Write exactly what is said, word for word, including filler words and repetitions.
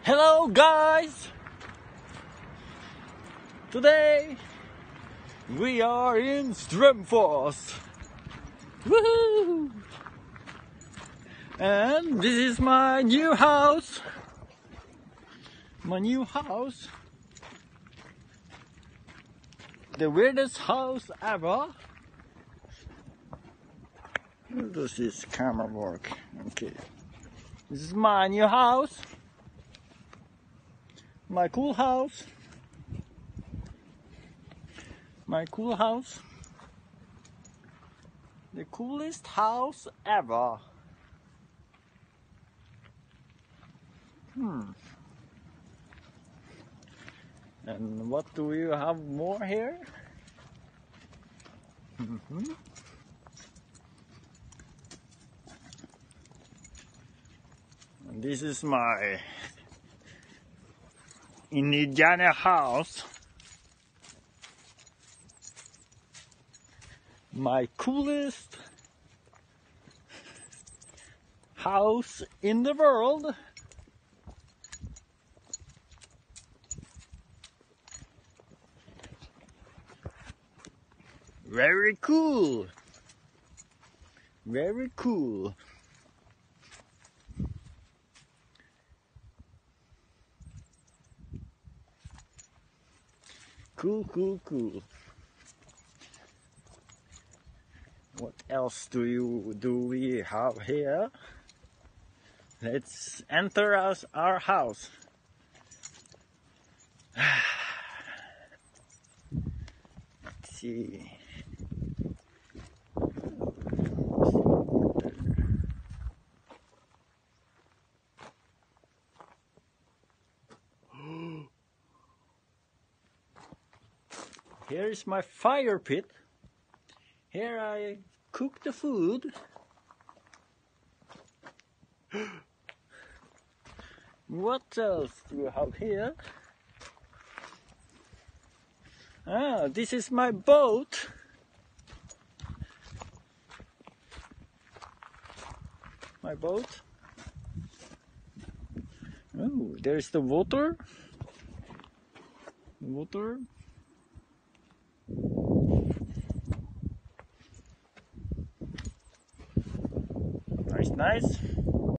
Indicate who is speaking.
Speaker 1: Hello guys! Today we are in Strömfors. Woohoo! And this is my new house. My new house. The weirdest house ever. How does this camera work? Okay. This is my new house. My cool house. My cool house. The coolest house ever. Hmm. And what do we have more here? Mm-hmm. And this is my Indiana house. My coolest house in the world. Very cool. Very cool. Cool, cool, cool. What else do you do we have here? Let's enter us our house. Let's see. Here is my fire pit. Here I cook the food. What else do you have here? Ah, this is my boat. My boat. Oh, there's the water. Water. Nice, nice.